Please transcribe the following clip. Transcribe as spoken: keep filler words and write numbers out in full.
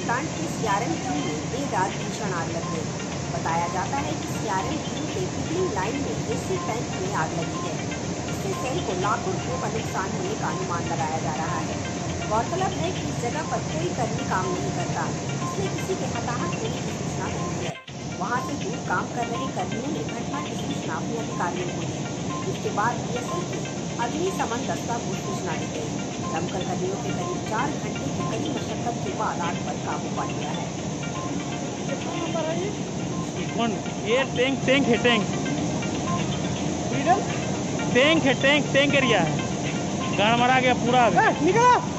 Plant की CRM team में देर रात भीषण आग लग गई। बताया जाता है कि सीआरएम टीम के पिकलिंग लाइन में एसी टैंक में आग लगी है। इससे सेल को लाखों रुपये का नुकसान होने का अनुमान लगाया जा रहा है। गौरतलब है कि इस जगह पर कोई कर्मी काम नहीं करता, इसलिए किसी के हताहत होने की सूचना नहीं है। वहाँ से दूर काम कर रहे कर्मियों ने घटना की सूचना अपने अधिकारियों को दी। इसके बाद बीएसएफ की अग्निशमन दस्ता को सूचना दी गई। दमकल कर्मियों के करीब चार घंटे की कड़ी मशक्कत के बाद आग पर काबू पा लिया है। कौन ये टैंक टैंक है टैंक टैंक है टैंक टैंक एरिया है। गाड़ मरा गया पूरा। निकला।